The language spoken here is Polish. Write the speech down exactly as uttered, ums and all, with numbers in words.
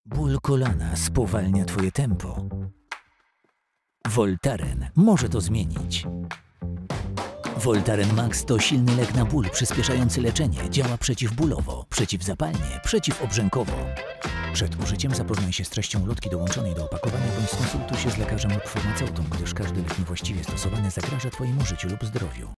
Ból kolana spowalnia Twoje tempo. Voltaren może to zmienić. Voltaren Max to silny lek na ból przyspieszający leczenie. Działa przeciwbólowo, przeciwzapalnie, przeciwobrzękowo. Przed użyciem zapoznaj się z treścią ulotki dołączonej do opakowania bądź skonsultuj się z lekarzem lub farmaceutą, gdyż każdy lek niewłaściwie stosowany zagraża Twojemu życiu lub zdrowiu.